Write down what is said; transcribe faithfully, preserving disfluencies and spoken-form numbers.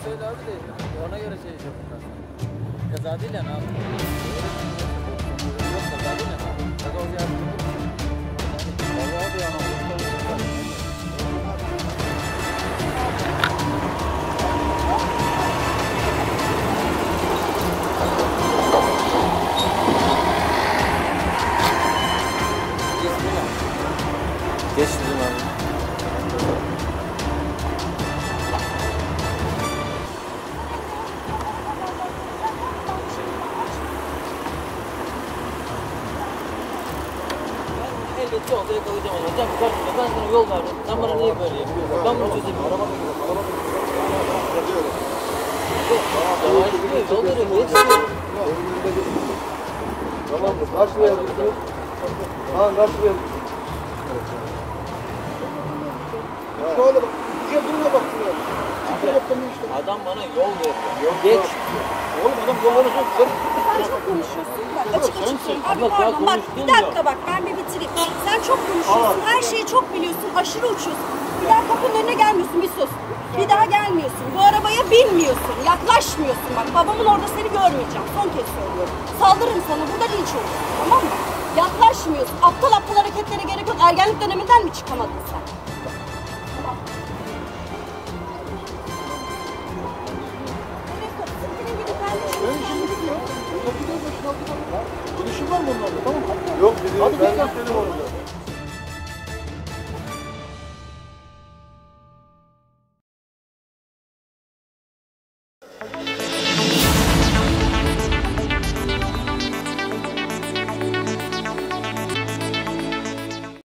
söyle abi de ona göre şey yapayım ben sana. Kaza değil yani abi. Yok kaza değil yani. Kaza olacak yani. Kaza abi yani. Geç dedim abi. Elbette olsa yakalayacağım onu. Hocam karşımda ben sana yol verdim. Sen bana niye böyle yapıyorsun? Ben bunu çözemiyorum. Araba gidiyor. Araba gidiyor. Yavaş gidiyor. Yol veriyor. Niye çıkıyor? Tamam mı? Karşıya gidiyoruz. Ha karşıya gidiyoruz. Şöyle bak. Güzel duruma bak. Adam bana yol veriyor. Geç. Oğlum adam yolları çok güzel. Sen çok konuşuyorsun. Bak açık açık söyleyeyim. Abi pardon bak bir dakika bak ben bir bitireyim. Sen çok konuşuyorsun. Her şeyi çok biliyorsun. Aşırı uçuyorsun. Bir daha kapının önüne gelmiyorsun. Bir sus. Bir daha gelmiyorsun. Bu arabaya binmiyorsun. Yaklaşmıyorsun. Bak babamın orada seni görmeyeceğim. Son kez söylüyorum. Saldırırım sana. Burada linç olursun. Tamam mı? Yaklaşmıyorsun. Aptal aptal hareketlere gerek yok. Ergenlik döneminden mi çıkamadın sen? Tamam. Evet, senin gibi kardeşim. Konuşun var mı onlarla? Tamam mı? Yok dedi. Ben de senin orada.